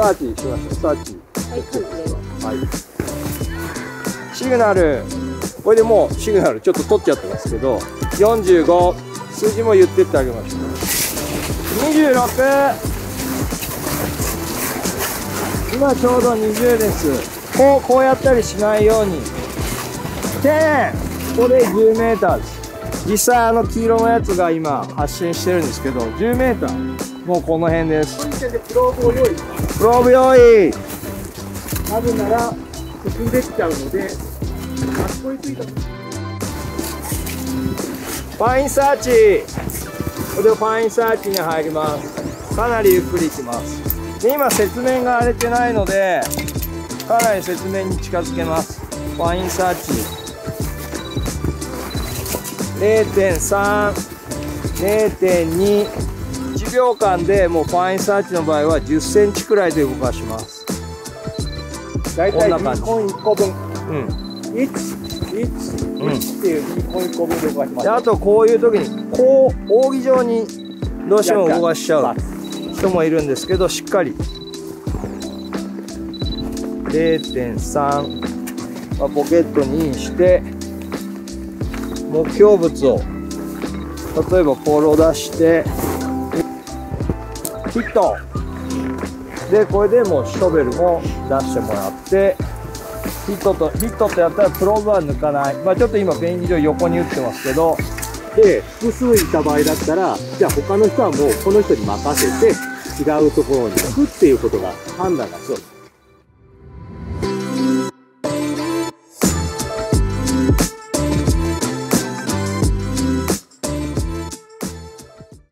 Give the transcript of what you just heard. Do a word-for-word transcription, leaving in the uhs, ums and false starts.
ターチしましょう。スターチ。 はい、完成です。 はい。シグナル。これでもうシグナルちょっと取っちゃってますけど、よんじゅうご、数字も言ってってあげましょう。にじゅうろく、今ちょうどにじゅうです。こう、こうやったりしないように。じゅう、ここでじゅうメーターです。実際あの黄色のやつが今発進してるんですけど、じゅうメーター。もうこの辺です。この時点でプローブを用意。プローブ用意。なぜなら、進んできちゃうので、あそこについた。ファインサーチ。これでファインサーチに入ります。かなりゆっくりいきます。で、今雪面が荒れてないので、かなり雪面に近づけます。ファインサーチ。れいてんさん、れいてんに、いちびょうかんでもうファインサーチの場合はじゅっセンチくらいで動かします。だいたいビーコンいっこぶん。うん。いち、いち、いちっていうビーコンいっこぶんで動かします。で、あとこういう時に、こう、扇状にどうしても動かしちゃう人もいるんですけど、しっかり。れいてんさん、まあ、ポケットにインして、目標物を、例えばポロ出して、ヒット。で、これでもうショベルも出してもらって、ヒットと、ヒットってやったらプローブは抜かない。まあちょっと今、便宜上横に打ってますけど、で、複数いた場合だったら、じゃあ他の人はもうこの人に任せて、違うところに行くっていうことが判断が必要です。